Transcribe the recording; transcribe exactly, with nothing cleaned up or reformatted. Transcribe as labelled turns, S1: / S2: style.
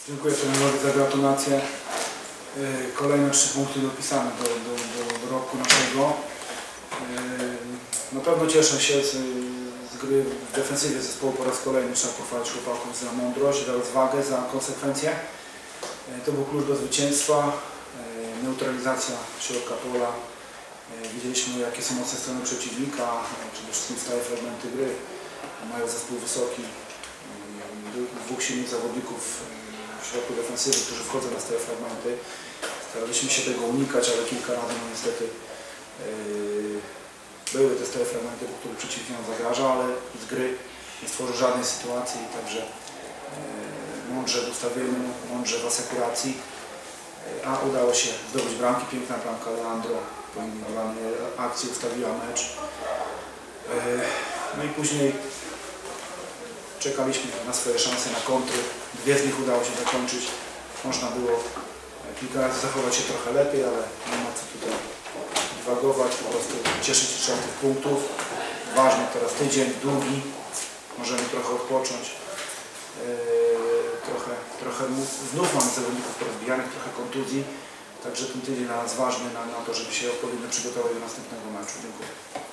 S1: Dziękuję trenerowi za gratulacje. Kolejne trzy punkty dopisane do, do, do, do roku naszego. Na pewno cieszę się z, z gry w defensywie zespołu po raz kolejny. Trzeba pochwalić chłopaków za mądrość, za rozwagę, za konsekwencję. To był klucz do zwycięstwa. Neutralizacja środka pola. Widzieliśmy, jakie są mocne strony przeciwnika, przede wszystkim stałe fragmenty gry. Mają zespół wysoki, dwóch silnych zawodników w środku defensywy, którzy wchodzą na stałe fragmenty. Staraliśmy się tego unikać, ale kilka razy no niestety yy, były te stałe fragmenty, po których przeciwnik nam zagraża, ale z gry nie stworzył żadnej sytuacji, także yy, mądrze w ustawieniu, mądrze w asekuracji, yy, a udało się zdobyć bramki. Piękna bramka Leandro po indywidualnej akcji ustawiła mecz. Yy, no i później czekaliśmy na swoje szanse na kontry. Dwie z nich udało się zakończyć. Można było kilka razy zachować się trochę lepiej, ale nie ma co tutaj dywagować. Po prostu cieszyć się trzeba tych punktów. Ważny teraz tydzień, długi. Możemy trochę odpocząć. Yy, trochę, trochę znów mamy zawodników porozbijanych, trochę kontuzji. Także ten tydzień dla nas ważny na, na to, żeby się odpowiednio przygotować do następnego meczu. Dziękuję.